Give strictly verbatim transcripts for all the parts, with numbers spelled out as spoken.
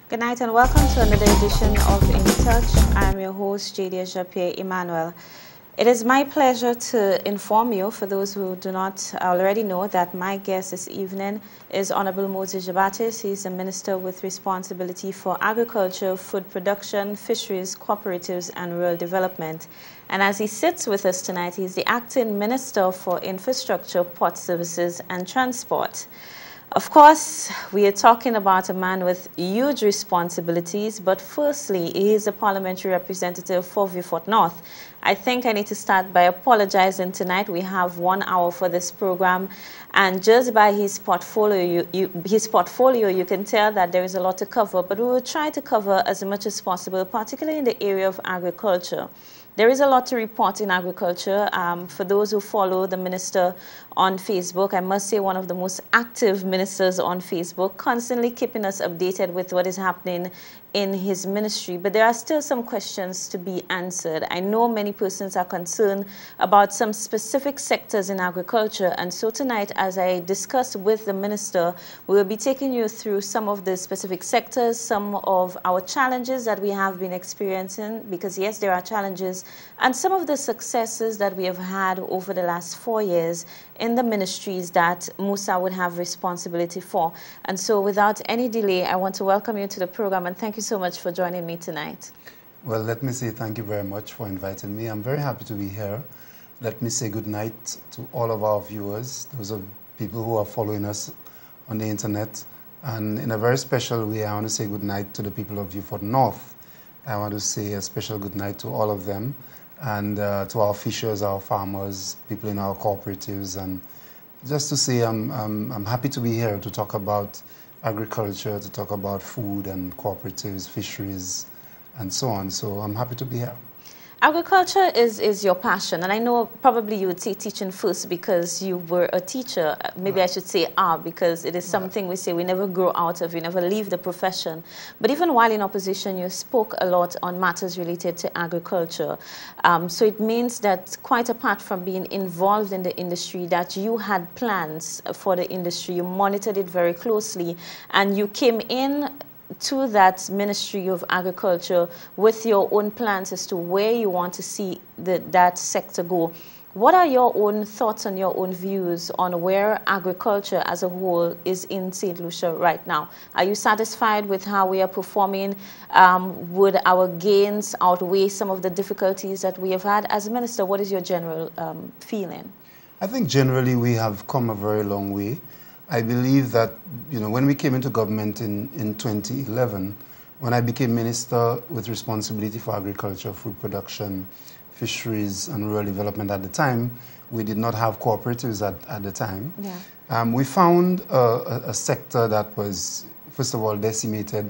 Good night and welcome to another edition of In Touch. I'm your host, Jadia Japie Emmanuel. It is my pleasure to inform you, for those who do not already know, that my guest this evening is Honorable Moses Jabatis. He's a minister with responsibility for agriculture, food production, fisheries, cooperatives, and rural development. And as he sits with us tonight, he's the acting minister for infrastructure, port services, and transport. Of course, we are talking about a man with huge responsibilities, but firstly, he is a parliamentary representative for Vieux Fort North. I think I need to start by apologizing tonight. We have one hour for this program, and just by his portfolio, you, you, his portfolio, you can tell that there is a lot to cover, but we will try to cover as much as possible, particularly in the area of agriculture. There is a lot to report in agriculture. Um, for those who follow the minister on Facebook, I must say one of the most active ministers on Facebook, constantly keeping us updated with what is happening in his ministry. But there are still some questions to be answered. I know many persons are concerned about some specific sectors in agriculture. And so tonight, as I discussed with the minister, we will be taking you through some of the specific sectors, some of our challenges that we have been experiencing, because yes, there are challenges, and some of the successes that we have had over the last four years in the ministries that Musa would have responsibility for. And so without any delay, I want to welcome you to the program, and thank you so much for joining me tonight. Well, let me say thank you very much for inviting me. I'm very happy to be here. Let me say good night to all of our viewers, those are people who are following us on the internet. And in a very special way, I want to say good night to the people of Vieux Fort North. I want to say a special good night to all of them, and uh, to our fishers, our farmers, people in our cooperatives, and just to say I'm, I'm, I'm happy to be here to talk about agriculture, to talk about food and cooperatives, fisheries, and so on. So I'm happy to be here. Agriculture is, is your passion, and I know probably you would say teaching first because you were a teacher. Maybe right. I should say are, because it is something right. we say we never grow out of, we never leave the profession. But even while in opposition, you spoke a lot on matters related to agriculture. Um, so it means that quite apart from being involved in the industry, that you had plans for the industry, you monitored it very closely, and you came in to that Ministry of Agriculture with your own plans as to where you want to see the, that sector go. What are your own thoughts and your own views on where agriculture as a whole is in Saint Lucia right now? Are you satisfied with how we are performing? Um, would our gains outweigh some of the difficulties that we have had? As a minister, what is your general um, feeling? I think generally we have come a very long way. I believe that, you know, when we came into government in, in twenty eleven, when I became minister with responsibility for agriculture, food production, fisheries, and rural development at the time, we did not have cooperatives at, at the time. Yeah. Um, we found a, a, a sector that was, first of all, decimated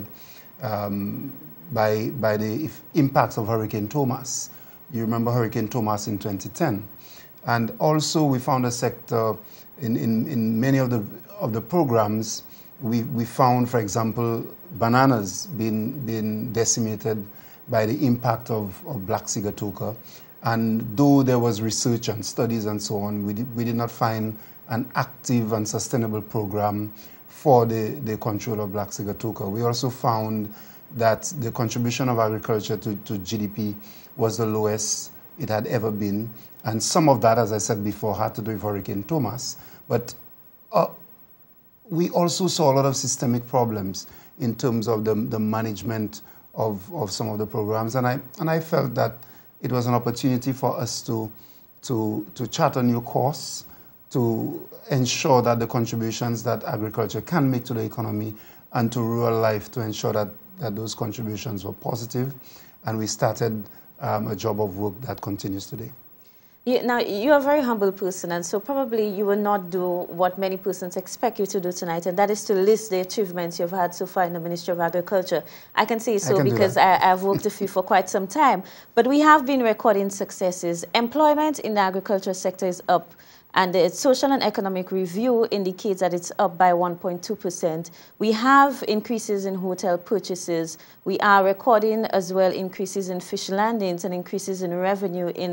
um, by, by the impacts of Hurricane Thomas. You remember Hurricane Thomas in twenty ten. And also we found a sector in, in, in many of the of the programs, we, we found, for example, bananas being, being decimated by the impact of, of Black Sigatoka. And though there was research and studies and so on, we did, we did not find an active and sustainable program for the, the control of Black Sigatoka. We also found that the contribution of agriculture to, to G D P was the lowest it had ever been. And some of that, as I said before, had to do with Hurricane Thomas. But uh, we also saw a lot of systemic problems in terms of the, the management of, of some of the programs. And I, and I felt that it was an opportunity for us to, to, to chart a new course, to ensure that the contributions that agriculture can make to the economy and to rural life, to ensure that, that those contributions were positive. And we started um, a job of work that continues today. You, now, you're a very humble person, and so probably you will not do what many persons expect you to do tonight, and that is to list the achievements you've had so far in the Ministry of Agriculture. I can say so can because I, I've worked with you for quite some time. But we have been recording successes. Employment in the agriculture sector is up, and the Social and Economic Review indicates that it's up by one point two percent. We have increases in hotel purchases. We are recording as well increases in fish landings and increases in revenue in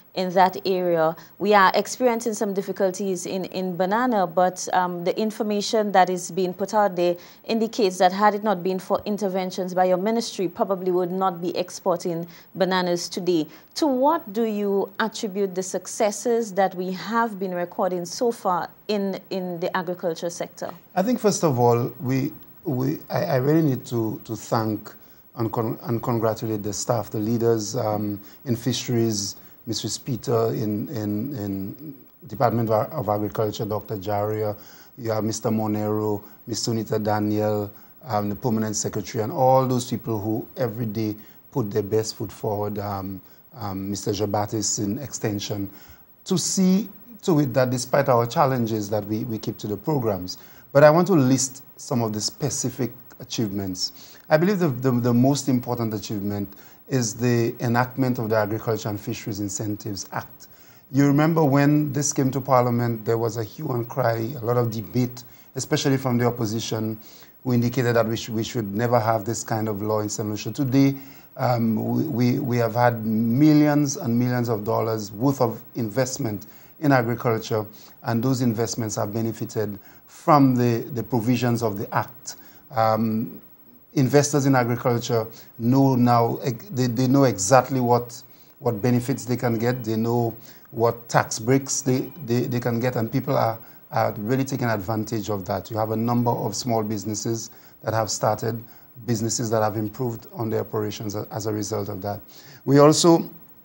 in that area. We are experiencing some difficulties in, in banana, but um, the information that is being put out there indicates that had it not been for interventions by your ministry, probably would not be exporting bananas today. To what do you attribute the successes that we have been recording so far in, in the agriculture sector? I think, first of all, we, we, I, I really need to, to thank and, con and congratulate the staff, the leaders um, in fisheries, Mister Peter in, in, in Department of Agriculture, Doctor Jaria, you have Mister Monero, Miss Sunita Daniel, um, the Permanent Secretary, and all those people who every day put their best foot forward, um, um, Mister Jabatis in Extension, to see to it that despite our challenges that we, we keep to the programs. But I want to list some of the specific achievements. I believe the, the, the most important achievement is the enactment of the Agriculture and Fisheries Incentives Act. You remember when this came to Parliament, there was a hue and cry, a lot of debate, especially from the opposition, who indicated that we, sh we should never have this kind of law in Saint Lucia. Today, um, we, we, we have had millions and millions of dollars worth of investment in agriculture, and those investments have benefited from the, the provisions of the Act. Um, Investors in agriculture know now, they, they know exactly what, what benefits they can get. They know what tax breaks they, they, they can get, and people are, are really taking advantage of that. You have a number of small businesses that have started, businesses that have improved on their operations as a result of that. We also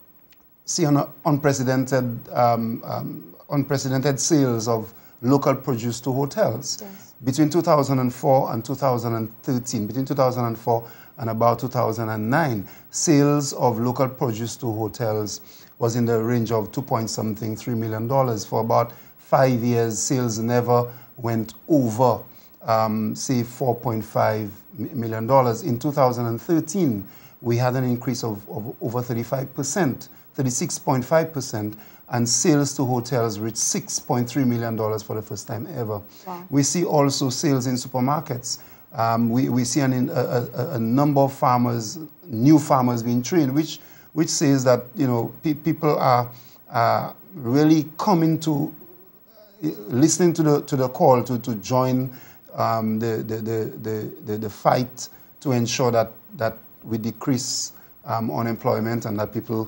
see an unprecedented, um, um, unprecedented sales of local produce to hotels. Yes. Between two thousand four and two thousand thirteen, between two thousand four and about two thousand nine, sales of local produce to hotels was in the range of two point something, three million dollars. For about five years, sales never went over, um, say, four point five million dollars. In two thousand thirteen, we had an increase of, of over thirty-five percent, thirty-six point five percent. And sales to hotels reached six point three million dollars for the first time ever. Wow. We see also sales in supermarkets. Um, we, we see an, a, a, a number of farmers, new farmers being trained, which, which says that, you know, pe people are, are really coming to, uh, listening to the, to the call to, to join um, the, the, the, the, the fight to ensure that, that we decrease um, unemployment and that people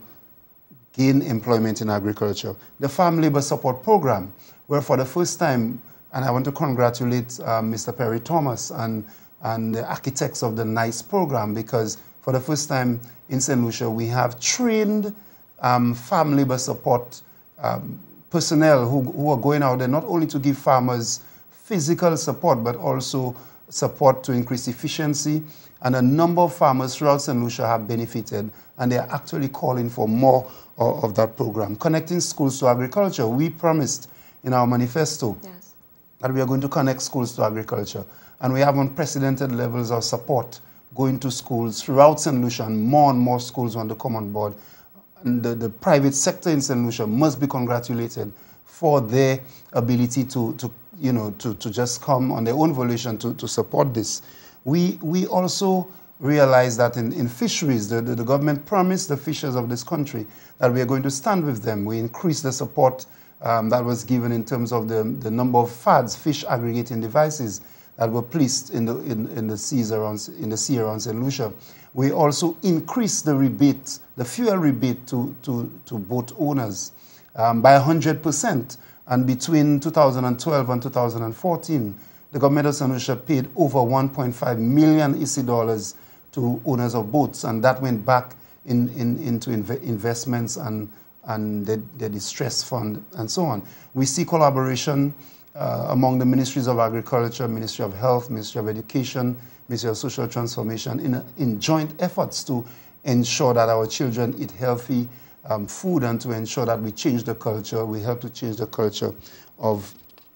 gain employment in agriculture. The Farm Labor Support Program, where for the first time, and I want to congratulate um, Mister Perry Thomas and, and the architects of the NICE program, because for the first time in Saint Lucia, we have trained um, farm labor support um, personnel who, who are going out there not only to give farmers physical support, but also support to increase efficiency. And a number of farmers throughout Saint Lucia have benefited, and they are actually calling for more of, of that program. Connecting schools to agriculture. We promised in our manifesto yes. that we are going to connect schools to agriculture. And we have unprecedented levels of support going to schools throughout Saint Lucia, and more and more schools want to come on board. And the, the private sector in Saint Lucia must be congratulated for their ability to, to you know, to, to just come on their own volition to, to support this. We, we also realize that in, in fisheries, the, the, the government promised the fishers of this country that we are going to stand with them. We increased the support um, that was given in terms of the, the number of F A Ds, fish aggregating devices, that were placed in the, in, in the seas around, in the sea around Saint Lucia. We also increased the rebate, the fuel rebate to, to, to boat owners um, by one hundred percent. And between two thousand twelve and two thousand fourteen, the government of Saint Lucia paid over one point five million I C I dollars to owners of boats, and that went back in, in, into inv investments and, and the, the distress fund and so on. We see collaboration uh, among the Ministries of Agriculture, Ministry of Health, Ministry of Education, Ministry of Social Transformation in, a, in joint efforts to ensure that our children eat healthy um, food and to ensure that we change the culture. We help to change the culture of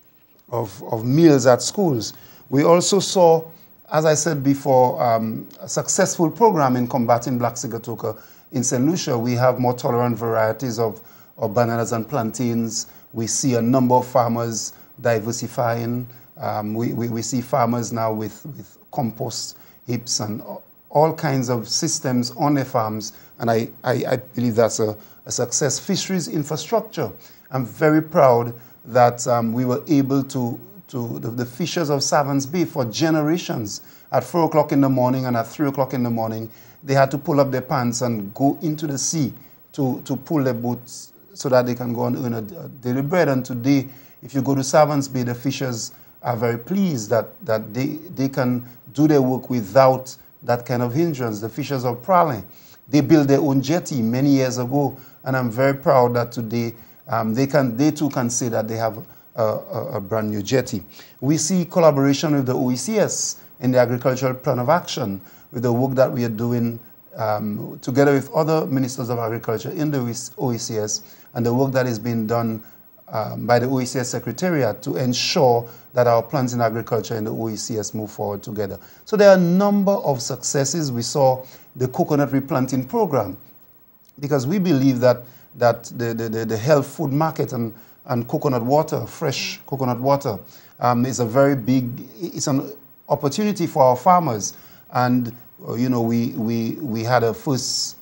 Of, of meals at schools. We also saw, as I said before, um, a successful program in combating black sigatoka in Saint Lucia. We have more tolerant varieties of, of bananas and plantains. We see a number of farmers diversifying. Um, we, we, we see farmers now with, with compost heaps and all kinds of systems on their farms. And I, I, I believe that's a, a success. Fisheries infrastructure. I'm very proud that um, we were able to, to the, the fishers of Savans Bay for generations, at four o'clock in the morning and at three o'clock in the morning, they had to pull up their pants and go into the sea to, to pull their boats so that they can go and earn a, a daily bread. And today, if you go to Savans Bay, the fishers are very pleased that, that they, they can do their work without that kind of hindrance. The fishers of Praslin, they built their own jetty many years ago, and I'm very proud that today um, they, can, they too can say that they have a, a, a brand new jetty. We see collaboration with the O E C S in the Agricultural Plan of Action, with the work that we are doing um, together with other ministers of agriculture in the O E C S, and the work that is being done um, by the O E C S Secretariat to ensure that our plans in agriculture and the O E C S move forward together. So there are a number of successes. We saw the coconut replanting program, because we believe that, that the, the, the health food market and, and coconut water, fresh coconut water, um, is a very big, it's an opportunity for our farmers. And, uh, you know, we, we, we had a first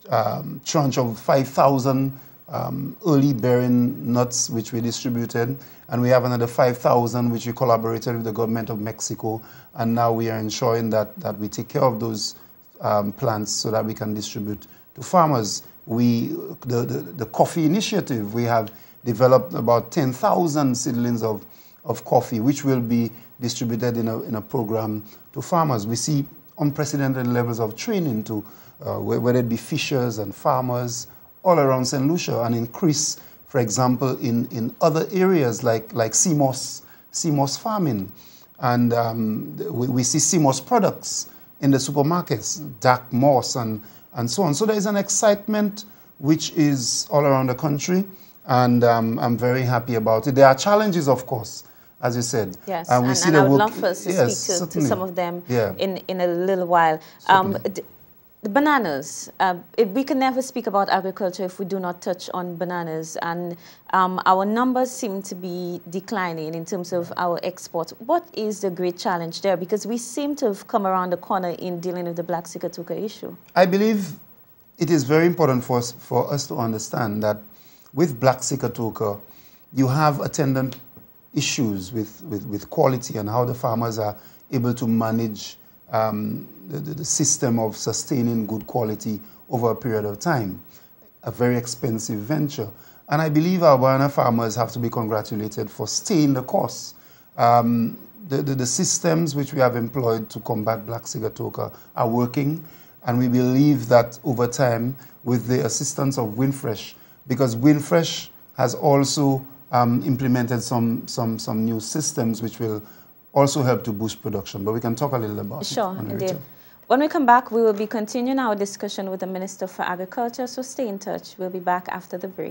um, tranche of five thousand um, early bearing nuts, which we distributed. And we have another five thousand, which we collaborated with the government of Mexico. And now we are ensuring that, that we take care of those um, plants so that we can distribute to farmers. We, the, the, the coffee initiative, we have developed about ten thousand seedlings of, of coffee, which will be distributed in a, in a program to farmers. We see unprecedented levels of training to, uh, whether it be fishers and farmers all around Saint Lucia, and increase, for example, in, in other areas like, like C M O S, C M O S farming. And um, we, we see C M O S products in the supermarkets, dark moss and, and so on. So there is an excitement which is all around the country, and um, I'm very happy about it. There are challenges, of course, as you said. Yes, and, we and, see and the I would work, love for us to yes, speak to, to some of them yeah. in, in a little while. Um, the bananas, uh, it, we can never speak about agriculture if we do not touch on bananas. And um, our numbers seem to be declining in terms of our exports. What is the great challenge there? Because we seem to have come around the corner in dealing with the Black Sigatoka issue. I believe it is very important for us, for us to understand that with Black Sigatoka, you have attendant issues with, with, with quality and how the farmers are able to manage um, the, the system of sustaining good quality over a period of time. A very expensive venture. And I believe our banana farmers have to be congratulated for staying the course. Um, the, the, the systems which we have employed to combat Black Sigatoka are working, and we believe that over time, with the assistance of Winfresh, because Winfresh has also um, implemented some, some, some new systems which will also help to boost production. But we can talk a little about sure, it. Sure, indeed. When we come back, we will be continuing our discussion with the Minister for Agriculture, so stay in touch. We'll be back after the break.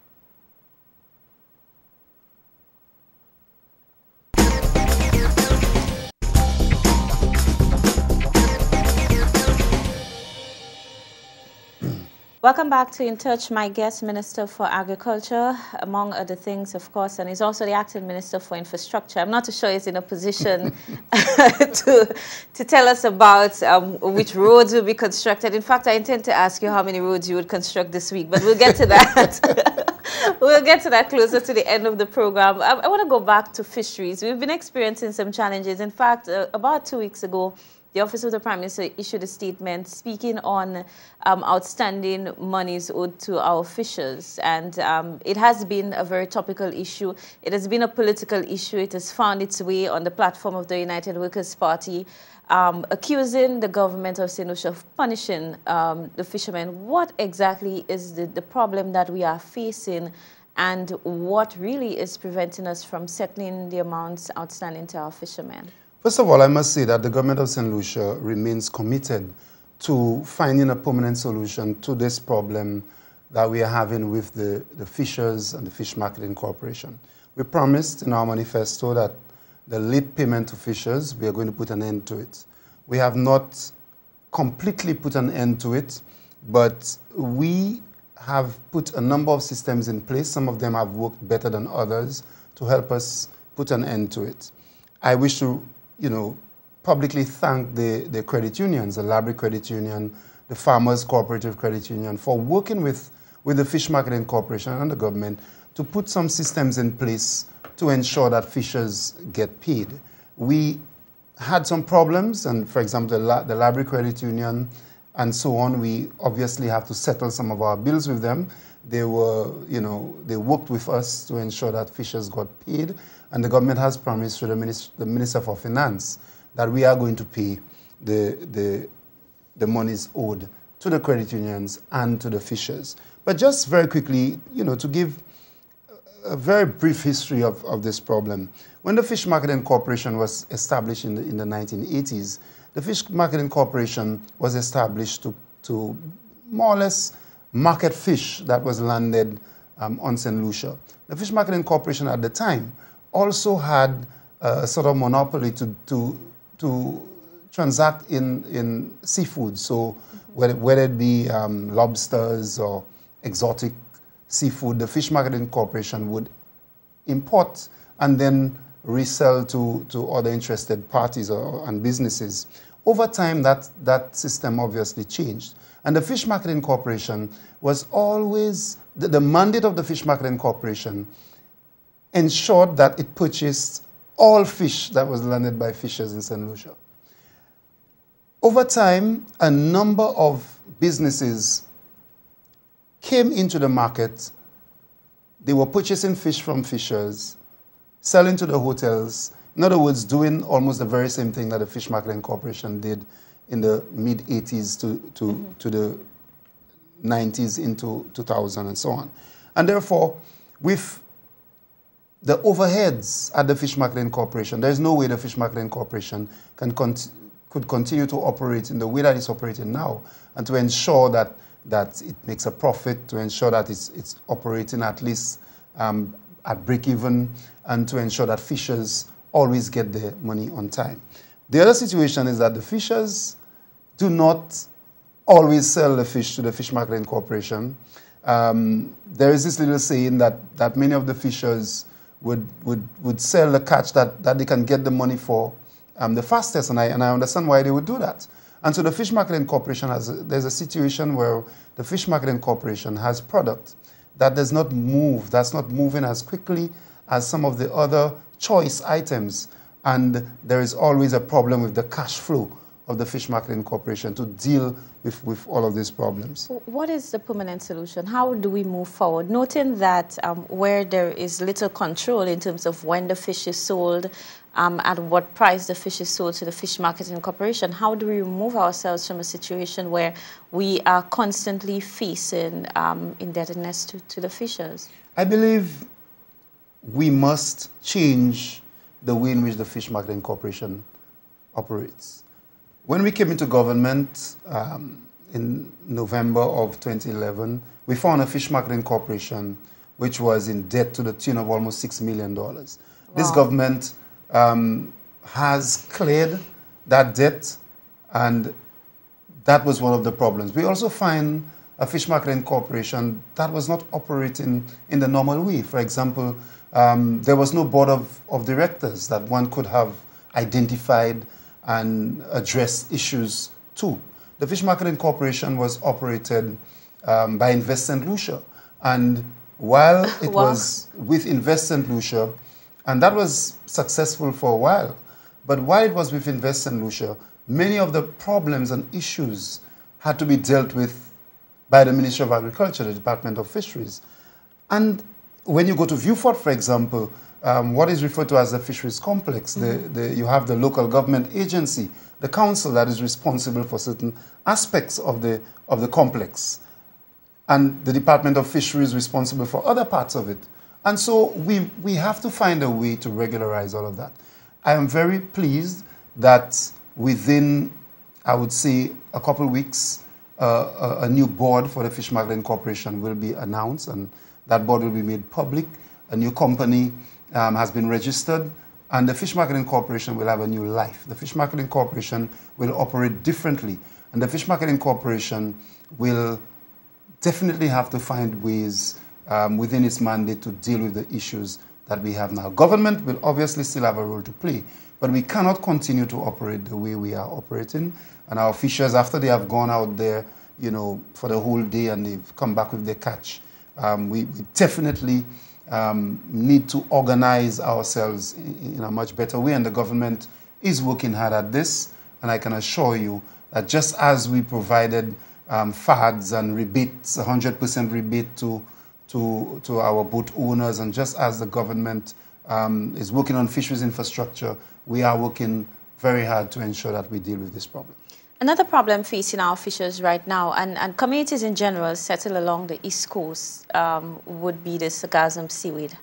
Welcome back to In Touch. My guest, Minister for Agriculture, among other things, of course, and he's also the acting Minister for Infrastructure. I'm not too sure he's in a position to, to tell us about um, which roads will be constructed. In fact, I intend to ask you how many roads you would construct this week, but we'll get to that. We'll get to that closer to the end of the program. I, I want to go back to fisheries. We've been experiencing some challenges. In fact, uh, about two weeks ago, the Office of the Prime Minister issued a statement speaking on um, outstanding monies owed to our fishers. And um, it has been a very topical issue. It has been a political issue. It has found its way on the platform of the United Workers' Party, um, accusing the government of Saint Lucia of punishing um, the fishermen. What exactly is the, the problem that we are facing, and what really is preventing us from settling the amounts outstanding to our fishermen? First of all, I must say that the government of Saint Lucia remains committed to finding a permanent solution to this problem that we are having with the, the fishers and the Fish Marketing Corporation. We promised in our manifesto that the late payment to fishers, we are going to put an end to it. We have not completely put an end to it, but we have put a number of systems in place. Some of them have worked better than others to help us put an end to it. I wish to you know, publicly thank the, the credit unions, the Library Credit Union, the Farmers Cooperative Credit Union, for working with, with the Fish Marketing Corporation and the government to put some systems in place to ensure that fishers get paid. We had some problems, and for example, the, La the Library Credit Union and so on, we obviously have to settle some of our bills with them. They were, you know, they worked with us to ensure that fishers got paid, and the government has promised through the Minister, the Minister for Finance that we are going to pay the, the, the monies owed to the credit unions and to the fishers. But just very quickly, you know, to give a very brief history of, of this problem. When the Fish Marketing Corporation was established in the, in the nineteen eighties, the Fish Marketing Corporation was established to, to more or less market fish that was landed um, on Saint Lucia. The Fish Marketing Corporation at the time also had a sort of monopoly to, to, to transact in, in seafood. So whether, whether it be um, lobsters or exotic seafood, the Fish Marketing Corporation would import and then resell to, to other interested parties or, and businesses. Over time, that, that system obviously changed. And the Fish Marketing Corporation was always, the, the mandate of the Fish Marketing Corporation ensured that it purchased all fish that was landed by fishers in Saint Lucia. Over time, a number of businesses came into the market. They were purchasing fish from fishers, selling to the hotels. In other words, doing almost the very same thing that the Fish Marketing Corporation did in the mid eighties to, to, mm-hmm. to the nineties into two thousand and so on. And therefore, with the overheads at the Fish Marketing Corporation, there's no way the Fish Marketing Corporation can cont could continue to operate in the way that it's operating now, and to ensure that that it makes a profit, to ensure that it's, it's operating at least um, at break-even, and to ensure that fishers always get their money on time. The other situation is that the fishers do not always sell the fish to the Fish Marketing Corporation. Um, there is this little saying that, that many of the fishers would, would, would sell the catch that, that they can get the money for um, the fastest, and I, and I understand why they would do that. And so the Fish Marketing Corporation has, a, there's a situation where the Fish Marketing Corporation has product that does not move, that's not moving as quickly as some of the other choice items. And there is always a problem with the cash flow of the Fish Marketing Corporation to deal with, with all of these problems. What is the permanent solution? How do we move forward? Noting that um, where there is little control in terms of when the fish is sold, um, at what price the fish is sold to the Fish Marketing Corporation, how do we remove ourselves from a situation where we are constantly facing um, indebtedness to, to the fishers? I believe we must change the way in which the Fish Marketing Corporation operates. When we came into government um, in November of twenty eleven, we found a Fish Marketing Corporation which was in debt to the tune of almost six million dollars. Wow. This government um, has cleared that debt, and that was one of the problems. We also find a Fish Marketing Corporation that was not operating in the normal way. For example, um, there was no board of, of directors that one could have identified and address issues to. The Fish Marketing Corporation was operated um, by Invest Saint Lucia, and while it wow. was with Invest Saint Lucia, and that was successful for a while, but while it was with Invest Saint Lucia, many of the problems and issues had to be dealt with by the Ministry of Agriculture, the Department of Fisheries. And when you go to Vieux Fort, for example, Um, what is referred to as the fisheries complex. Mm-hmm. the, the, you have the local government agency, the council that is responsible for certain aspects of the, of the complex, and the Department of Fisheries responsible for other parts of it. And so we, we have to find a way to regularize all of that. I am very pleased that within, I would say, a couple of weeks, uh, a, a new board for the Fish Marketing Corporation will be announced, and that board will be made public. A new company Um, has been registered, and the Fish Marketing Corporation will have a new life. The Fish Marketing Corporation will operate differently, and the Fish Marketing Corporation will definitely have to find ways um, within its mandate to deal with the issues that we have now. Government will obviously still have a role to play, but we cannot continue to operate the way we are operating. And our fishers, after they have gone out there, you know, for the whole day and they've come back with their catch. Um, we, we definitely um, need to organize ourselves in, in a much better way, and the government is working hard at this. And I can assure you that just as we provided um, fads and rebates, one hundred percent rebate to, to, to our boat owners, and just as the government um, is working on fisheries infrastructure, we are working very hard to ensure that we deal with this problem. Another problem facing our fishers right now, and, and communities in general settled along the East Coast, um, would be the sargassum seaweed.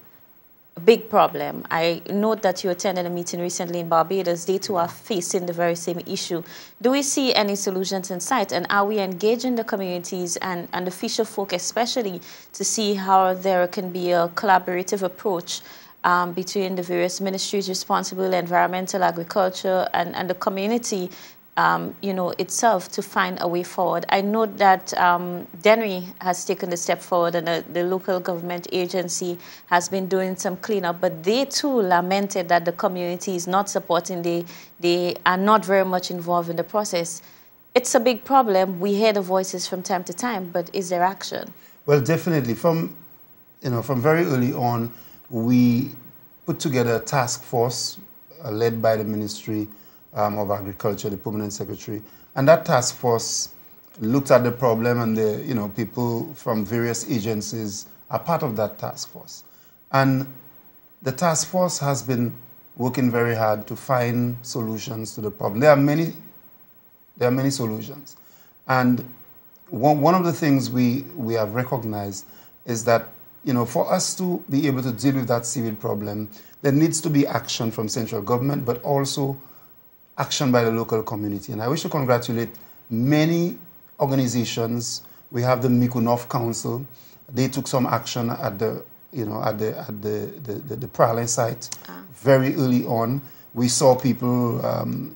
A big problem. I note that you attended a meeting recently in Barbados. They too are facing the very same issue. Do we see any solutions in sight, and are we engaging the communities and, and the fisher folk especially to see how there can be a collaborative approach um, between the various ministries responsible, environmental, agriculture, and, and the community Um, you know, itself to find a way forward? I know that um, DENRI has taken the step forward, and the, the local government agency has been doing some cleanup, but they too lamented that the community is not supporting, they, they are not very much involved in the process. It's a big problem. We hear the voices from time to time, but is there action? Well, definitely. From, you know, from very early on, we put together a task force uh, led by the Ministry Um, of Agriculture, the permanent secretary, and that task force looked at the problem, and the you know people from various agencies are part of that task force, and the task force has been working very hard to find solutions to the problem. There are many, there are many solutions, and one one of the things we we have recognized is that you know for us to be able to deal with that seaweed problem, there needs to be action from central government, but also action by the local community. And I wish to congratulate many organizations. We have the Mico North Council. They took some action at the, you know, at the at the the, the, the Praslin site ah. very early on. We saw people um,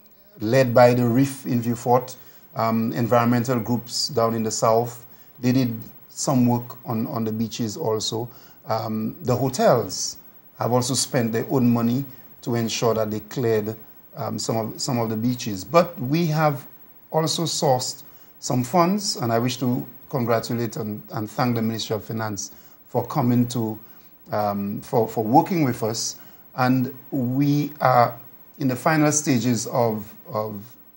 led by the Reef in Vieux Fort, um, environmental groups down in the south. They did some work on on the beaches also. Um, the hotels have also spent their own money to ensure that they cleared Um, some of some of the beaches, but we have also sourced some funds, and I wish to congratulate and, and thank the Ministry of Finance for coming to um, for for working with us, and we are in the final stages of of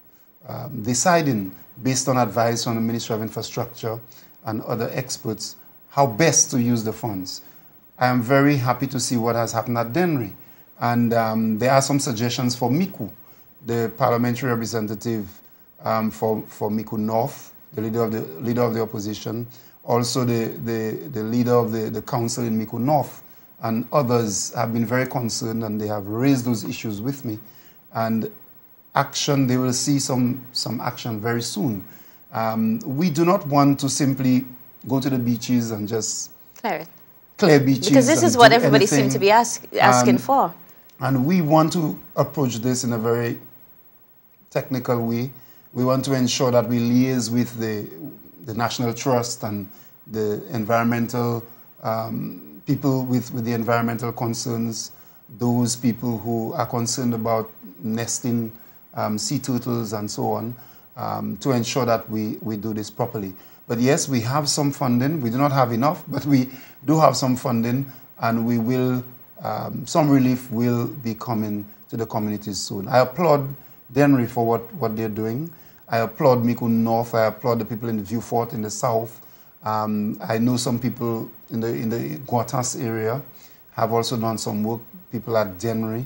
um, deciding, based on advice from the Ministry of Infrastructure and other experts, how best to use the funds. I am very happy to see what has happened at DENRI. And um, there are some suggestions for Mico, the parliamentary representative um, for, for Mico North, the leader of the leader of the opposition, also the, the, the leader of the, the council in Mico North, and others have been very concerned, and they have raised those issues with me. And action, they will see some, some action very soon. Um, we do not want to simply go to the beaches and just clear it. Clear beaches. Because this is what everybody seems to be ask, asking um, for. And we want to approach this in a very technical way. We want to ensure that we liaise with the, the National Trust and the environmental um, people with, with the environmental concerns, those people who are concerned about nesting um, sea turtles and so on, um, to ensure that we, we do this properly. But yes, we have some funding. We do not have enough, but we do have some funding, and we will, um, some relief will be coming to the communities soon. I applaud DENRI for what, what they're doing. I applaud Mico North. I applaud the people in Vieux Fort in the south. Um, I know some people in the, in the Guatas area have also done some work, people at DENRI.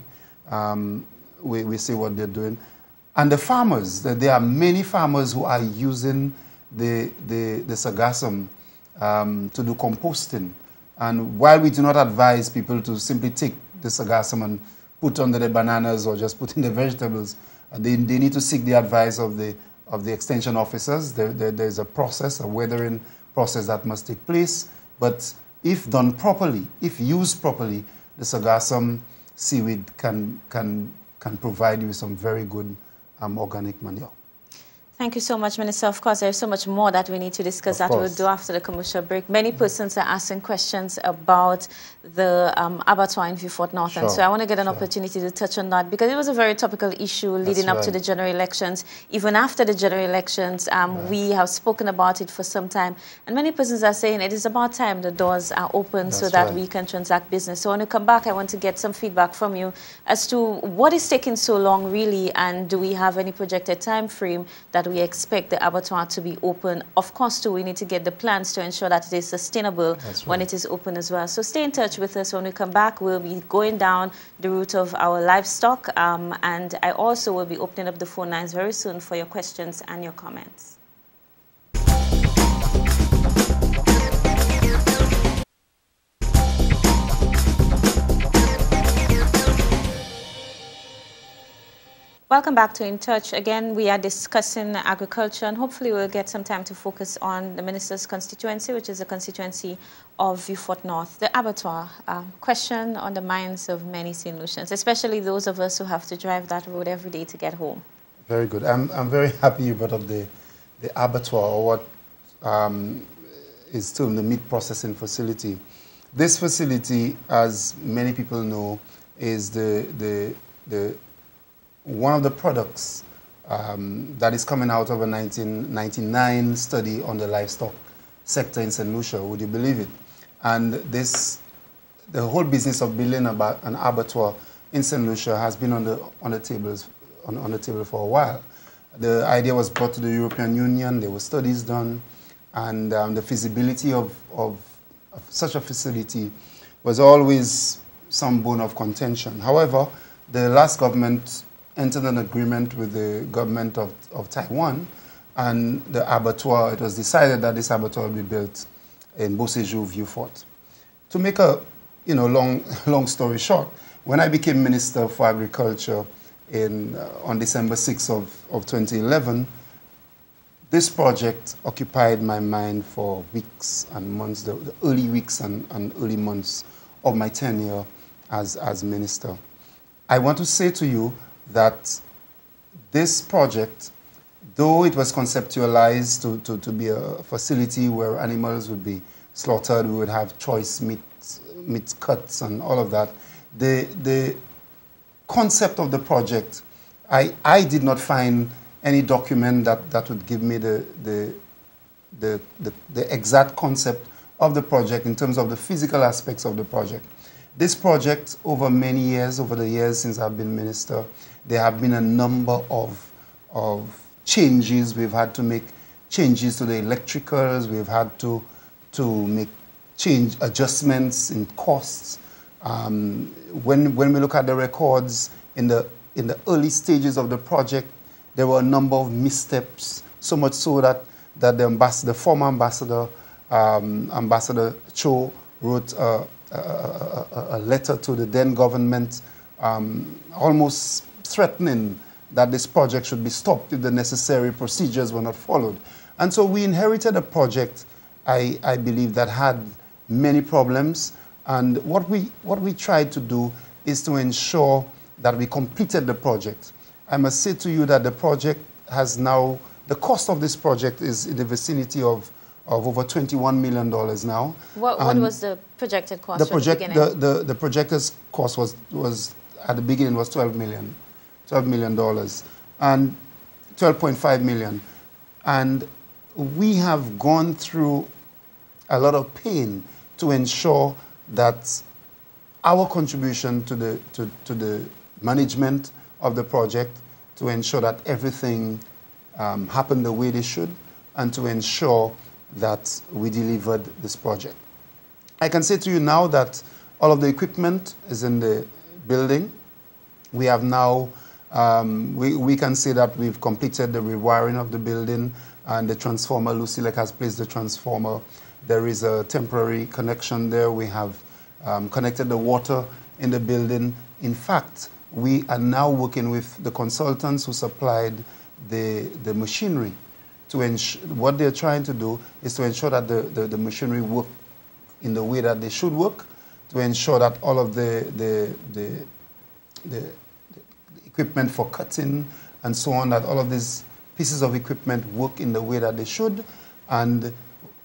Um, we, we see what they're doing. And the farmers, there are many farmers who are using the, the, the sargassum um, to do composting. And while we do not advise people to simply take the sargassum and put under the bananas or just put in the vegetables, they, they need to seek the advice of the, of the extension officers. There, there, there's a process, a weathering process that must take place. But if done properly, if used properly, the sargassum seaweed can, can, can provide you some very good um, organic manure. Thank you so much, Minister. Of course, there's so much more that we need to discuss Of that course. we'll do after the commercial break. Many persons are asking questions about the um, abattoir in Vieux Fort North. Sure. And so I want to get an Sure. opportunity to touch on that because it was a very topical issue leading That's up right. to the general elections. Even after the general elections, um, Right. we have spoken about it for some time. And many persons are saying it is about time the doors are open That's so that right. we can transact business. So when we come back, I want to get some feedback from you as to what is taking so long really, and do we have any projected time frame that we expect the abattoir to be open? Of course, too, we need to get the plans to ensure that it is sustainable That's when right. it is open as well. So stay in touch with us. When we come back, we'll be going down the route of our livestock, um, and I also will be opening up the phone lines very soon for your questions and your comments. Welcome back to In Touch. Again, we are discussing agriculture, and hopefully we'll get some time to focus on the Minister's constituency, which is the constituency of Vieux Fort North. The abattoir, um, question on the minds of many Saint Lucians, especially those of us who have to drive that road every day to get home. Very good. I'm, I'm very happy you brought up the, the abattoir, or what um, is still the meat processing facility. This facility, as many people know, is the, the, the one of the products um, that is coming out of a nineteen ninety-nine study on the livestock sector in Saint Lucia. Would you believe it? And this, the whole business of building about an abattoir in Saint Lucia has been on the on the tables on, on the table for a while. The idea was brought to the European Union. There were studies done, and um, the feasibility of, of of such a facility was always some bone of contention. However, the last government entered an agreement with the government of, of Taiwan, and the abattoir, it was decided that this abattoir will be built in Beauséjour, Vieux Fort. To make a you know, long, long story short, when I became Minister for Agriculture in, uh, on December sixth of, of twenty eleven, this project occupied my mind for weeks and months, the, the early weeks and, and early months of my tenure as, as Minister. I want to say to you that this project, though it was conceptualized to, to, to be a facility where animals would be slaughtered, we would have choice meat, meat cuts and all of that, the, the concept of the project, I, I did not find any document that, that would give me the, the, the, the, the exact concept of the project in terms of the physical aspects of the project. This project, over many years, over the years since I've been minister, there have been a number of, of changes. We've had to make changes to the electricals. We've had to, to make change adjustments in costs. Um, when, when we look at the records in the, in the early stages of the project, there were a number of missteps, so much so that, that the, ambassador, the former ambassador, um, Ambassador Cho, wrote a, a, a, a letter to the then government, um, almost threatening that this project should be stopped if the necessary procedures were not followed. And so we inherited a project, I, I believe, that had many problems. And what we, what we tried to do is to ensure that we completed the project. I must say to you that the project has now, the cost of this project is in the vicinity of, of over twenty-one million dollars now. What, what was the projected cost the at project, the beginning? The, the, the projected cost was, was, at the beginning, was twelve million, twelve million dollars, and twelve point five million. And we have gone through a lot of pain to ensure that our contribution to the, to, to the management of the project, to ensure that everything um, happened the way they should, and to ensure that we delivered this project. I can say to you now that all of the equipment is in the building. We have now, um, we, we can say that we've completed the rewiring of the building, and the transformer, Lucilec has placed the transformer. There is a temporary connection there. We have um, connected the water in the building. In fact, we are now working with the consultants who supplied the, the machinery to ensure, what they're trying to do is to ensure that the, the, the machinery work in the way that they should work, to ensure that all of the, the, the, the, the equipment for cutting and so on, that all of these pieces of equipment work in the way that they should, and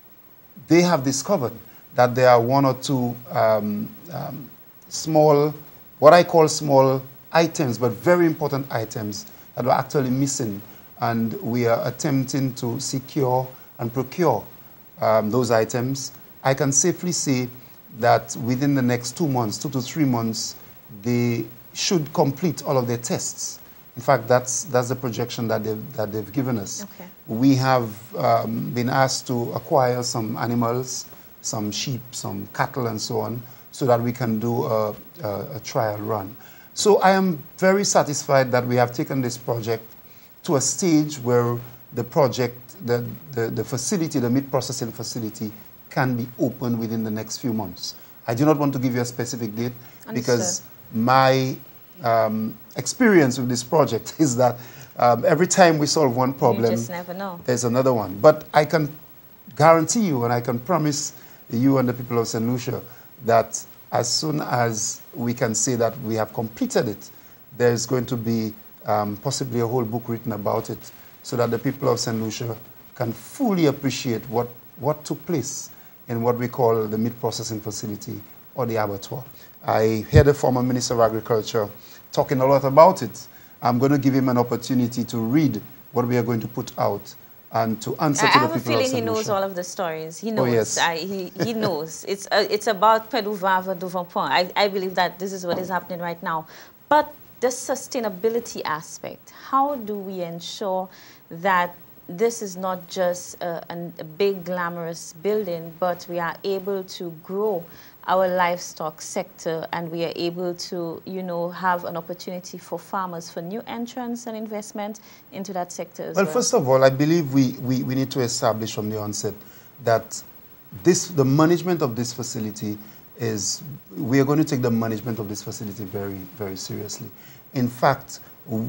they have discovered that there are one or two um, um, small, what I call small items, but very important items that are actually missing, and we are attempting to secure and procure um, those items. I can safely say that within the next two months, two to three months, they should complete all of their tests. In fact, that's, that's the projection that they've, that they've given us. Okay. We have um, been asked to acquire some animals, some sheep, some cattle, and so on, so that we can do a, a, a trial run. So I am very satisfied that we have taken this project to a stage where the project, the, the, the facility, the meat processing facility, can be opened within the next few months. I do not want to give you a specific date. Understood. Because my um, experience with this project is that um, every time we solve one problem, you just never know. There's another one. But I can guarantee you, and I can promise you and the people of Saint Lucia, that as soon as we can say that we have completed it, there's going to be um, possibly a whole book written about it, so that the people of Saint Lucia can fully appreciate what, what took place in what we call the meat processing facility or the abattoir. I heard the former Minister of Agriculture talking a lot about it. I'm going to give him an opportunity to read what we are going to put out and to answer I to the people of Saint Lucia. I have a feeling he knows all of the stories. He knows. Oh, yes. I, he, he knows. It's, uh, it's about Peduvava Devant Point. I, I believe that this is what is happening right now. But the sustainability aspect, how do we ensure that this is not just a, a big glamorous building, but we are able to grow our livestock sector, and we are able to, you know, have an opportunity for farmers for new entrants and investment into that sector as well? Well, first of all, I believe we, we, we need to establish from the onset that this, the management of this facility is, we are going to take the management of this facility very, very seriously. In fact,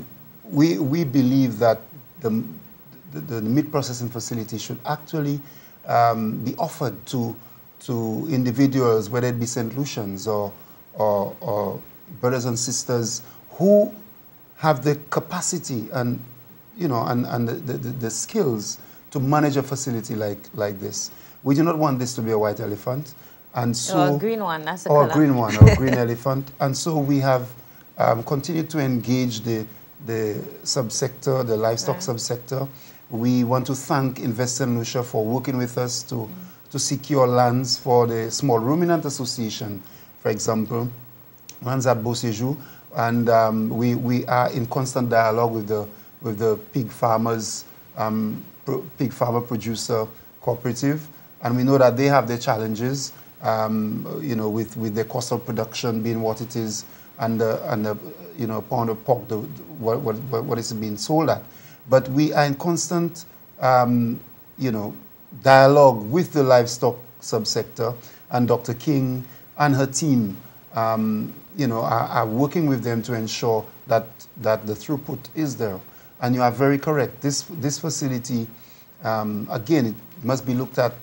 we, we believe that the, the, the meat processing facility should actually um, be offered to to individuals, whether it be Saint Lucians or, or, or brothers and sisters who have the capacity and, you know, and, and the, the, the skills to manage a facility like, like this. We do not want this to be a white elephant. And so, or a green one, that's a Or color. a green one, or a green elephant. And so we have um, continued to engage the, the subsector, the livestock right. subsector. We want to thank Invest Saint Lucia for working with us to mm. to secure lands for the Small Ruminant Association, for example, lands at Beauséjour. And um, we, we are in constant dialogue with the, with the pig farmers, um, pro, pig farmer producer cooperative. And we know that they have their challenges, um, you know, with, with the cost of production being what it is, and the, and the you know, pound of pork, the, what, what, what is being sold at. But we are in constant, um, you know, dialogue with the livestock subsector, and Doctor King and her team, um, you know, are, are working with them to ensure that that the throughput is there. And you are very correct. This this facility, um, again, it must be looked at.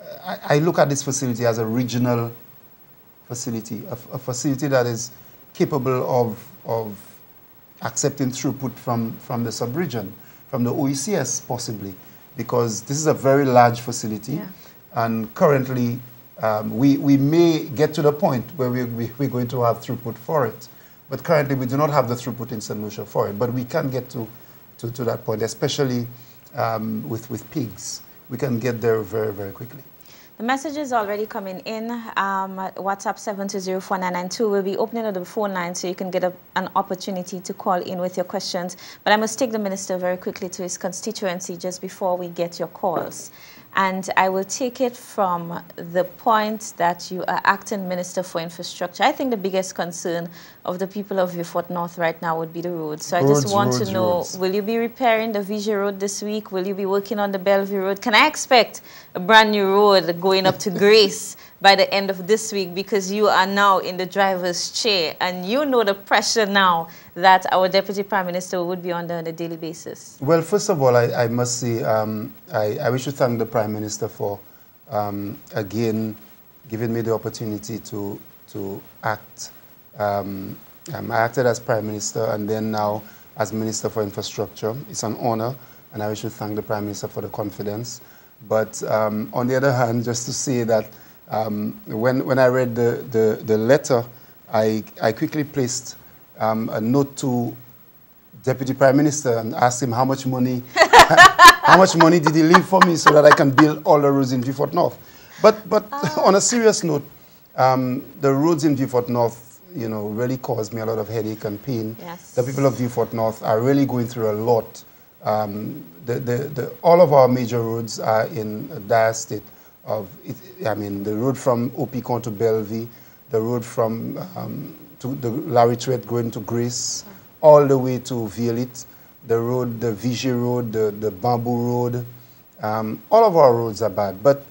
I, I look at this facility as a regional facility, a, a facility that is capable of of accepting throughput from from the sub-region, from the O E C S possibly. Because this is a very large facility, yeah. and currently um, we, we may get to the point where we, we, we're going to have throughput for it. But currently we do not have the throughput in Saint Lucia for it. But we can get to, to, to that point, especially um, with, with pigs. We can get there very, very quickly. The message is already coming in. Um, WhatsApp seven two zero four nine nine two will be opening up the phone line so you can get a, an opportunity to call in with your questions. But I must take the minister very quickly to his constituency just before we get your calls. And I will take it from the point that you are acting Minister for Infrastructure. I think the biggest concern of the people of Vieux-Fort North right now would be the roads. So roads, I just want roads, to know, roads. Will you be repairing the Vigia Road this week? Will you be working on the Bellevue Road? Can I expect a brand new road going up to Grace by the end of this week, because you are now in the driver's chair and you know the pressure now that our Deputy Prime Minister would be under on a daily basis? Well, first of all, I, I must say um, I, I wish to thank the Prime Minister for, um, again, giving me the opportunity to, to act. Um, um, I acted as Prime Minister and then now as Minister for Infrastructure. It's an honor and I wish to thank the Prime Minister for the confidence. But um, on the other hand, just to say that um, when, when I read the, the, the letter, I, I quickly placed um, a note to Deputy Prime Minister and asked him how much money how much money did he leave for me so that I can build all the roads in Vieux-Fort North. But, but oh. on a serious note, um, the roads in Vieux-Fort North, you know, really caused me a lot of headache and pain. Yes. The people of Vieux-Fort North are really going through a lot. Um, the, the, the, all of our major roads are in a dire state of, it, I mean, the road from Opicon to Bellevue, the road from um, to the Larry Truett going to Grace, oh. all the way to Violet, the road, the Vigie Road, the, the Bamboo Road. Um, all of our roads are bad. But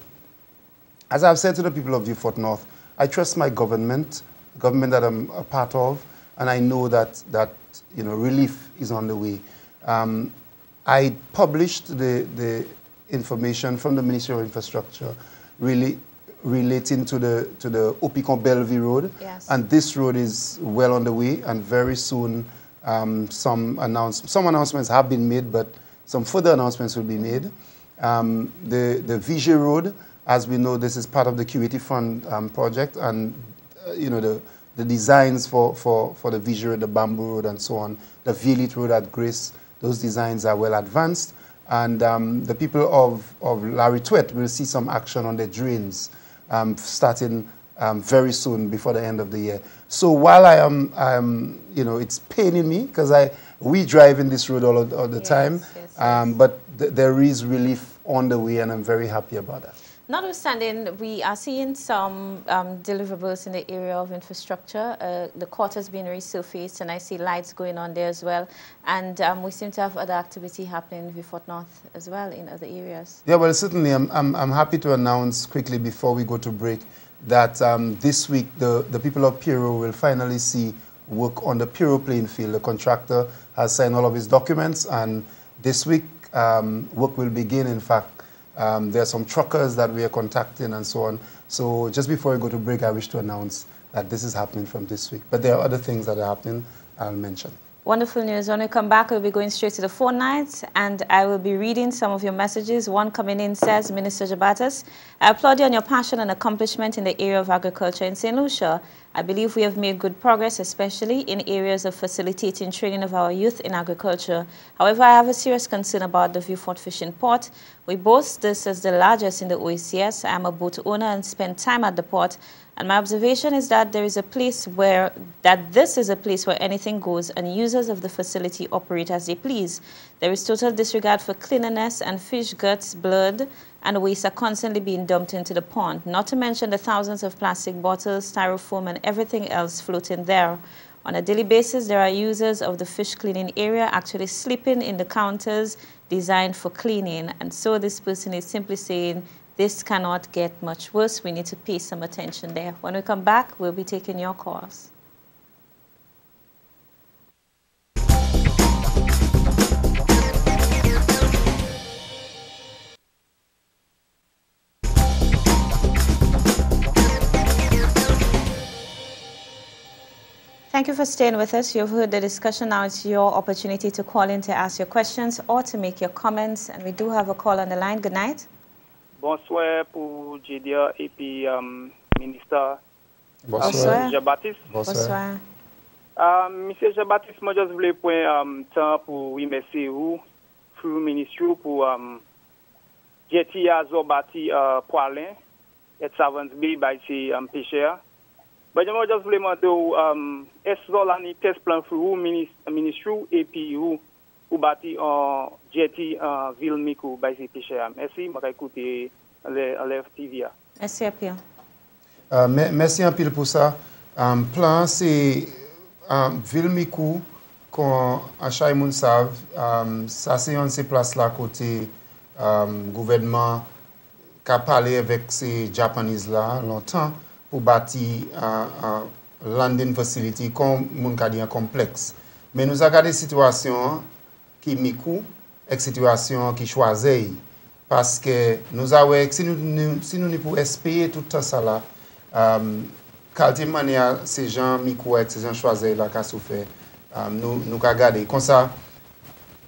as I've said to the people of Vieux-Fort North, I trust my government, the government that I'm a part of, and I know that, that you know, relief is on the way. Um, I published the, the information from the Ministry of Infrastructure really relating to the, to the Opicon Bellevue Road. Yes. And this road is well on the way, and very soon um, some, announce, some announcements have been made, but some further announcements will be made. Um, the, the Vigie Road, as we know, this is part of the Q eighty Fund um, project, and uh, you know, the, the designs for, for, for the Vigie Road, the Bamboo Road, and so on, the Violet Road at Grace, those designs are well advanced. And um, the people of, of Larry Truett will see some action on the drains um, starting um, very soon before the end of the year. So while I am, I'm, you know, it's paining me because I we drive in this road all, all the yes, time, yes, yes. Um, but th there is relief on the way, and I'm very happy about that. Notwithstanding, we are seeing some um, deliverables in the area of infrastructure. Uh, the court has been resurfaced, and I see lights going on there as well. And um, we seem to have other activity happening in Vieux-Fort North as well in other areas. Yeah, well, certainly, I'm, I'm, I'm happy to announce quickly before we go to break that um, this week the, the people of Piro will finally see work on the Piro playing field. The contractor has signed all of his documents, and this week um, work will begin. In fact, Um, there are some truckers that we are contacting and so on. So just before we go to break, I wish to announce that this is happening from this week. But there are other things that are happening I'll mention. Wonderful news. When we come back, we'll be going straight to the phone lines, and I will be reading some of your messages. One coming in says, Minister Jabatis, I applaud you on your passion and accomplishment in the area of agriculture in Saint Lucia. I believe we have made good progress, especially in areas of facilitating training of our youth in agriculture. However, I have a serious concern about the Vieux-Fort Fishing Port. We boast this as the largest in the O E C S. I am a boat owner and spend time at the port. And my observation is that there is a place where, that this is a place where anything goes and users of the facility operate as they please. There is total disregard for cleanliness, and fish guts, blood, and waste are constantly being dumped into the pond, not to mention the thousands of plastic bottles, styrofoam, and everything else floating there. On a daily basis, there are users of the fish cleaning area actually sleeping in the counters designed for cleaning. And so this person is simply saying, this cannot get much worse. We need to pay some attention there. When we come back, we'll be taking your calls. Thank you for staying with us. You've heard the discussion. Now it's your opportunity to call in to ask your questions or to make your comments. And we do have a call on the line. Good night. Bonsoir pour Jedia et puis um, ministre Bonsoir. Jean-Baptiste. Bonsoir. Um, Monsieur Jean-Baptiste, moi je voulais prendre um, temps pour remercier vous, pour ministre, pour um, Jetty Azobati uh, Poilin, et Savants Bay, by ces um, pêcheurs. Mais moi je voulais demander, um, est-ce que vous avez un test plan pour vous, ministre, et puis vous, ou bâti en Jetty en ville Mikou, by ces pêcheurs. Merci, je vais écouter l'F T V. Merci à Pierre. Euh, merci un peu pour ça. Um, plan, c'est um, ville Mikou, qu'on a chaque monde savent, um, ça c'est une de ces places-là côté um, gouvernement qui a parlé avec ces Japonais-là longtemps pour bâtir un uh, uh, landing facility comme mon cas dit un complexe. Mais nous avons des situations qui Mikou, et situation qui choisit. Parce que nous avons, si nous si nous pouvons espérer tout ça là, um, quelle manière ces gens Mikou et ces gens choisis là qu'a souffert, um, nous nous avons gardé. Comme ça,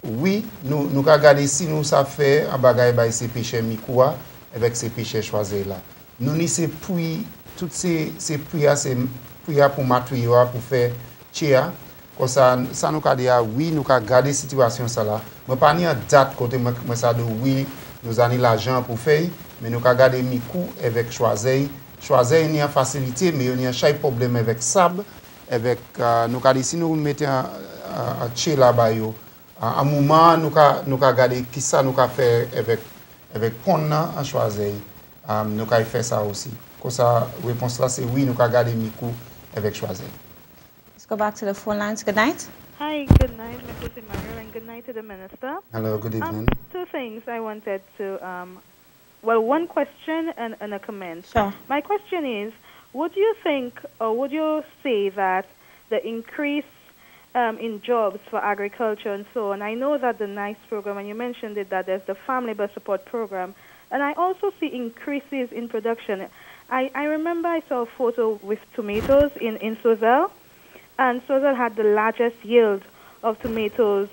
oui, nous nous regardons si nous ça fait un bagage by ces péchés Mikoua avec ces péchés choisis là. Nous ni c'est puis toutes ces ces prières ces prières pour matouiller pour faire chia comme ça ça nous a dit oui nous a garder situation ça là. Mais pas ni date côté moi ça dit oui nous avons l'argent pour faire mais nous a garder Mikou avec choisir choisir il y a facilité mais il y a chaque problème avec sable avec uh, nous a dit si nous mettons un chia là-bas yo à un moment nous a nous a garder qui ça nous a fait avec avec ponna à choisir um, nous a fait ça aussi comme ça réponse là c'est oui nous a garder Mikou avec choisir. Let's go back to the phone lines. Good night. Hi, good night, Missus Emmanuel, and good night to the Minister. Hello, good evening. Um, two things I wanted to, um, well, one question and, and a comment. Sure. My question is, would you think, or would you say that the increase um, in jobs for agriculture and so on, I know that the NICE program, and you mentioned it, that there's the Family Bus Support Program, and I also see increases in production. I, I remember I saw a photo with tomatoes in, in Sozel, and Sozel had the largest yield of tomatoes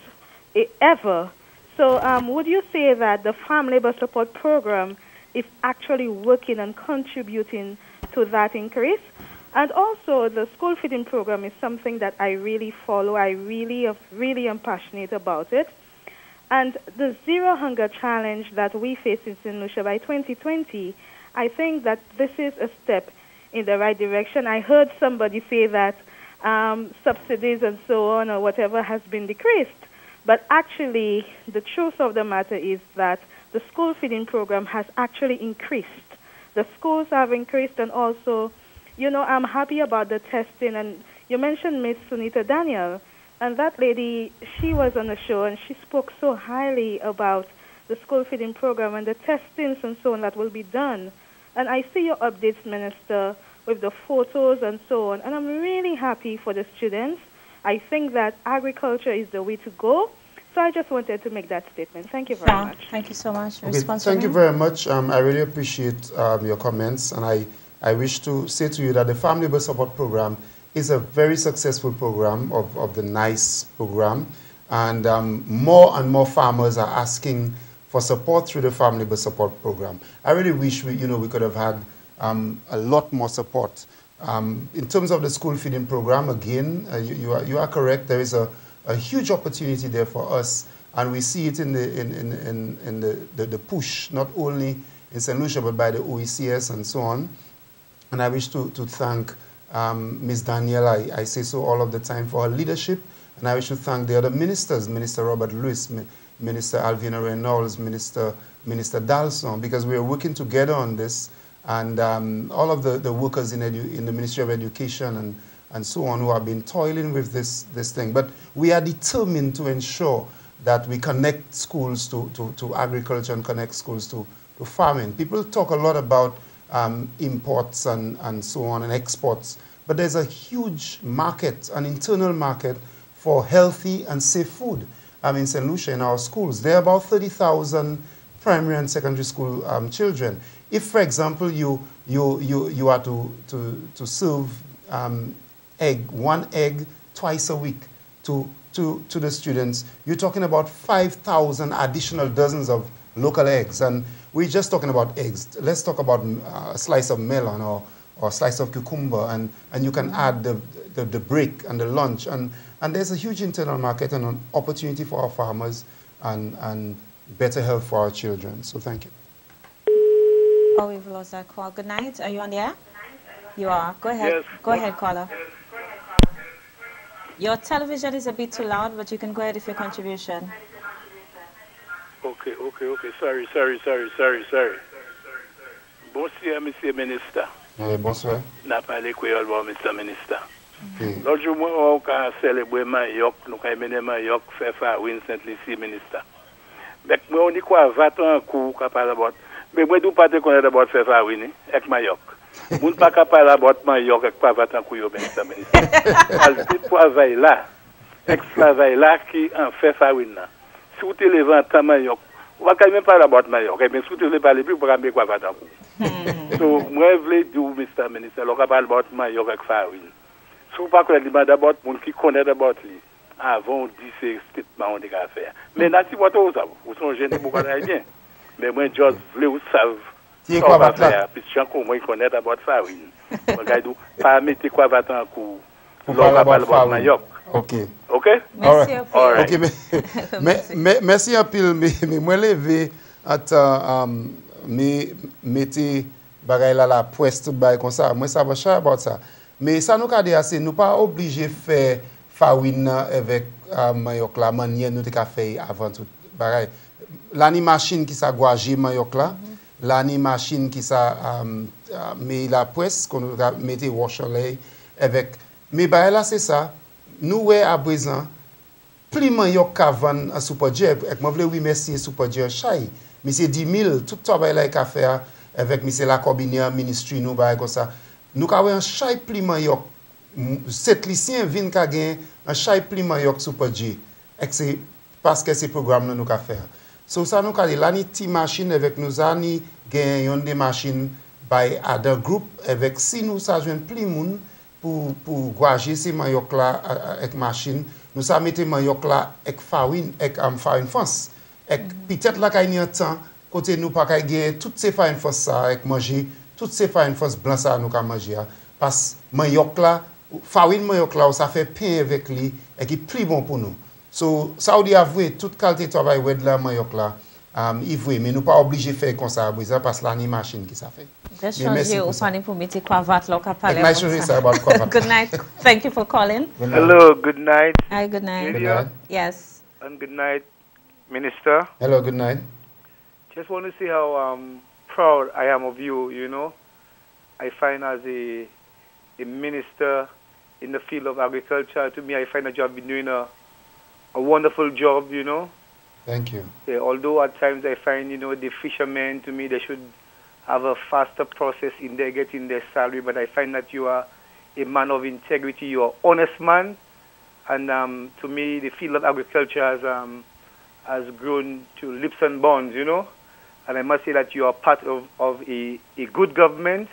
ever. So um, would you say that the Farm Labor Support Program is actually working and contributing to that increase? And also, the school feeding program is something that I really follow. I really, really am passionate about it. And the Zero Hunger Challenge that we face in Saint Lucia by twenty twenty, I think that this is a step in the right direction. I heard somebody say that um, subsidies and so on or whatever has been decreased. But actually, the truth of the matter is that the school feeding program has actually increased. The schools have increased, and also, you know, I'm happy about the testing. And you mentioned Miss Sunita Daniel, and that lady, she was on the show, and she spoke so highly about the school feeding program and the testings and so on that will be done. And I see your updates, Minister, with the photos and so on, and I'm really happy for the students. I think that agriculture is the way to go. So I just wanted to make that statement. Thank you very Sure. much. Thank you so much. Okay, Response thank from you very much. Um, I really appreciate um, your comments, and I, I wish to say to you that the Family Labor Support Program is a very successful program of, of the NICE program, and um, more and more farmers are asking for support through the Family Labor Support Program. I really wish we, you know, we could have had um, a lot more support. Um, in terms of the school feeding program, again, uh, you, you, are, you are correct. There is a, a huge opportunity there for us, and we see it in the, in, in, in, in the, the, the push, not only in Saint Lucia, but by the O E C S and so on. And I wish to, to thank um, Miz Danielle, I, I say so all of the time, for her leadership, and I wish to thank the other ministers, Minister Robert Lewis, Mi Minister Alvina Reynolds, Minister, Minister Dalson, because we are working together on this, and um, all of the, the workers in, edu in the Ministry of Education and, and so on who have been toiling with this, this thing. But we are determined to ensure that we connect schools to, to, to agriculture and connect schools to, to farming. People talk a lot about um, imports and, and so on and exports, but there's a huge market, an internal market for healthy and safe food. Um, in Saint Lucia, in our schools, there are about thirty thousand primary and secondary school um, children. If, for example, you, you, you, you are to, to, to serve um, egg, one egg twice a week to, to, to the students, you're talking about five thousand additional dozens of local eggs. And we're just talking about eggs. Let's talk about uh, a slice of melon or, or a slice of cucumber, and, and you can add the, the, the break and the lunch. And, and there's a huge internal market and an opportunity for our farmers and, and better health for our children. So thank you. Oh, we've lost that call. Good night. Are you on the air? You are. Go ahead. Yes. Go ahead, caller. Your television is a bit too loud, but you can go ahead with your contribution. Okay, okay, okay. Sorry, sorry, sorry, sorry, sorry. Bonsoir, Monsieur Minister. Eh, bonsoir. N'a parlé créole, bon, Monsieur Minister. Okay. L'autre jour, on a célébré Mayok, nous avons mené Mayok, fait Farwin, Saint-Lucie, Minister. Mais on dit quoi, va-t'en un coup, capable de mais moi, je ne pas te connaître d'abord faire Farwin, avec Mayok. Je ne pas capable de Mayok, avec pas va-t'en coup, Minister, Minister. Le travail là, avec ce travail là qui en fait Farwin là. Si vous te levez en temps Mayok, on va quand même pas la boîte Mayok, mais si vous te levez pas les plus, vous ne pouvez pas va-t'en coup. Donc, moi, je voulais dire, Mister Minister, on va pas la boîte Mayok avec Farwin. Si vous ne connaissez pas d'abord, les gens qui connaissent d'abord, avant dit c'est statement on a faire. Mais là si vous ça vous sont gênés beaucoup bien. Mais moi George voulez vous savez c'est quoi va faire puis je connais moi connaître d'abord ça oui. Regarde pas mettre quoi va en cours. Pour parler about Mayoc. OK. OK? Merci un peu. OK mais mais merci un peu mais mais moi lever attends mais mettez bagay là la presse tout bagay comme ça moi ça va cher about ça mais ça nous cadre assez nous pas obligé faire farine avec Mayoc la manière nous t'a fait avant tout bagay l'ani machine qui ça guager Mayoc là l'ani machine qui ça mais la presse qu'on mettait washerley avec mais bagay là c'est ça nous ouais à présent plus Mayoc qu'avant à Super-J et moi voulais oui merci Super-J chai mais c'est dix mille tout travail là qu'a faire avec monsieur la combinaire ministry nous bail comme ça nous avons un chai pli Mayoc sept lycéens viennent ka gain un chai pli Mayoc Super-J et c'est parce que ces programmes nous ka faire so ça nous ka l'ani ti machine avec nous ani gain des machines by other group avec si nous ça joindre pli moun pour pour guager ces Mayoc là avec machine nous ça mettre Mayoc là avec farine avec am farine France et peut-être là qu'il y a un temps côté nous pas gagner toutes ces farines force ça avec manger toutes ces farines force blanc ça nous ka manger parce Mayoc là farine Mayoc là ça fait pain avec lui et qui plus bon pour nous so ça dit avouer toute qualité travail wed là Mayoc là um il veut mais nous pas obligé faire comme ça parce que là ni machine qui ça fait just changer au pani pour mettre cravate là parler good night thank you for calling hello good night hi good night, good night. Yes and good night Minister. Hello, good night. Just want to see how um, proud I am of you, you know. I find as a, a minister in the field of agriculture, to me, I find that you have been doing a, a wonderful job, you know. Thank you. Yeah, although at times I find, you know, the fishermen, to me, they should have a faster process in their getting their salary, but I find that you are a man of integrity, you are an honest man, and um, to me, the field of agriculture has... Um, has grown to leaps and bounds, you know. And I must say that you are part of, of a, a good government.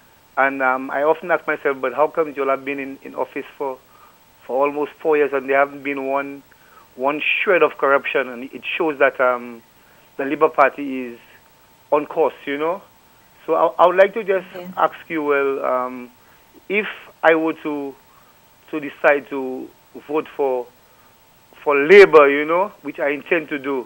And um, I often ask myself, but how come you all have been in, in office for for almost four years and there haven't been one one shred of corruption? And it shows that um, the Labour Party is on course, you know. So I, I would like to just yeah. ask you, well, um, if I were to to decide to vote for for Labour, you know, which I intend to do,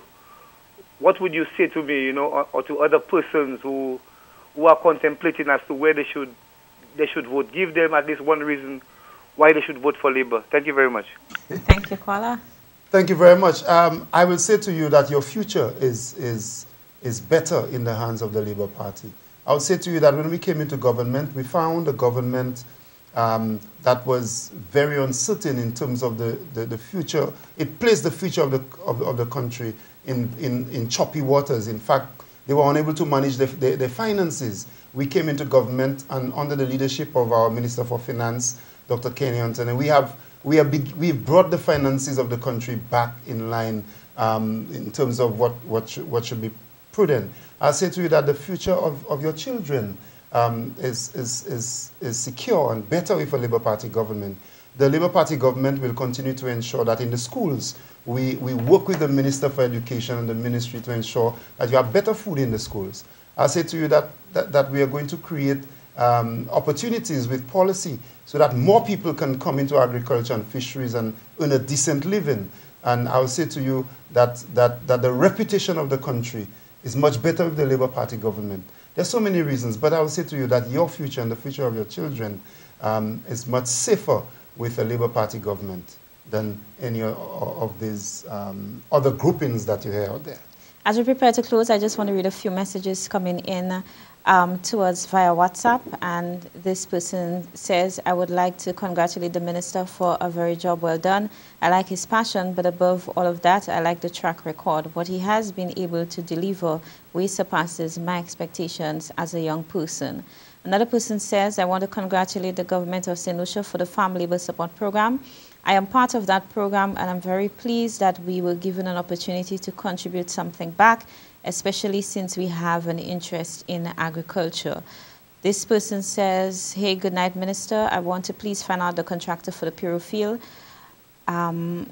what would you say to me, you know, or, or to other persons who who are contemplating as to where they should they should vote? Give them at least one reason why they should vote for Labour. Thank you very much. Thank you, Kuala. Thank you very much. Um, I will say to you that your future is is is better in the hands of the Labour Party. I would say to you that when we came into government, we found a government Um, that was very uncertain in terms of the, the, the future. It placed the future of the, of, of the country in, in, in choppy waters. In fact, they were unable to manage their, their, their finances. We came into government and under the leadership of our Minister for Finance, Doctor Kenny Hunton, and we have, we have big, we've brought the finances of the country back in line um, in terms of what, what, sh what should be prudent. I'll say to you that the future of, of your children Um, is, is, is, is secure and better with a Labour Party government. The Labour Party government will continue to ensure that in the schools, we, we work with the Minister for Education and the Ministry to ensure that you have better food in the schools. I say to you that, that, that we are going to create um, opportunities with policy so that more people can come into agriculture and fisheries and earn a decent living. And I will say to you that, that, that the reputation of the country is much better with the Labour Party government. There's so many reasons, but I will say to you that your future and the future of your children um, is much safer with a Labour Party government than any of these um, other groupings that you hear out there. As we prepare to close, I just want to read a few messages coming in um, to us via WhatsApp. And this person says, I would like to congratulate the minister for a very job well done. I like his passion, but above all of that, I like the track record. What he has been able to deliver way surpasses my expectations as a young person. Another person says, I want to congratulate the government of Saint Lucia for the Farm Labour Support Program. I am part of that program, and I'm very pleased that we were given an opportunity to contribute something back, especially since we have an interest in agriculture. This person says, hey, good night, Minister. I want to please find out the contractor for the Puro field. Um,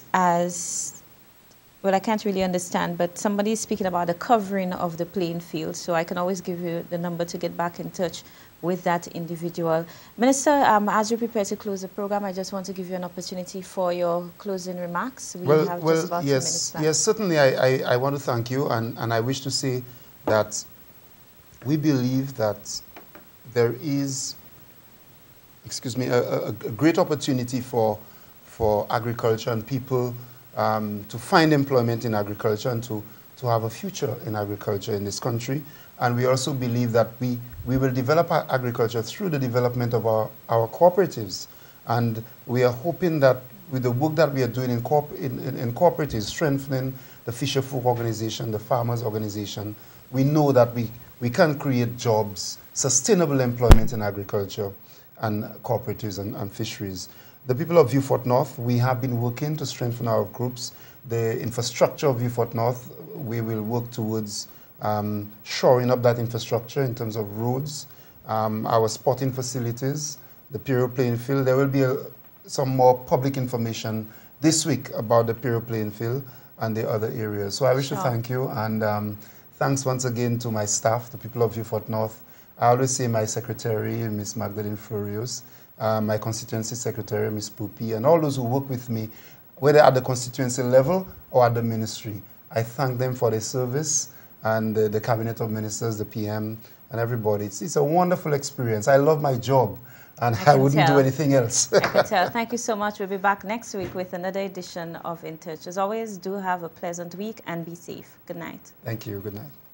as, well, I can't really understand, but somebody is speaking about the covering of the playing field. So I can always give you the number to get back in touch with that individual. Minister, um, as you prepare to close the program, I just want to give you an opportunity for your closing remarks. We well, have well, just about yes, two minutes left. yes, certainly I, I, I want to thank you, and, and I wish to say that we believe that there is, excuse me, a, a, a great opportunity for, for agriculture and people um, to find employment in agriculture and to, to have a future in agriculture in this country. And we also believe that we, we will develop our agriculture through the development of our, our cooperatives. And we are hoping that with the work that we are doing in, co in, in, in cooperatives, strengthening the Fisher Folk Organization, the Farmers Organization, we know that we, we can create jobs, sustainable employment in agriculture and cooperatives and, and fisheries. The people of Vieux Fort North, we have been working to strengthen our groups. The infrastructure of Vieux Fort North, we will work towards Um, shoring up that infrastructure in terms of roads, um, our sporting facilities, the Piero playing field. There will be a, some more public information this week about the Piero playing field and the other areas. So I wish sure. to thank you, and um, thanks once again to my staff, the people of Vieux Fort North. I always say my secretary, Miss Magdalene Florios, uh, my constituency secretary, Miss Pupi, and all those who work with me, whether at the constituency level or at the ministry. I thank them for their service, and the, the Cabinet of Ministers, the P M, and everybody. It's, it's a wonderful experience. I love my job, and I, I wouldn't tell. do anything else. I can tell. Thank you so much. We'll be back next week with another edition of In Touch. As always, do have a pleasant week and be safe. Good night. Thank you. Good night.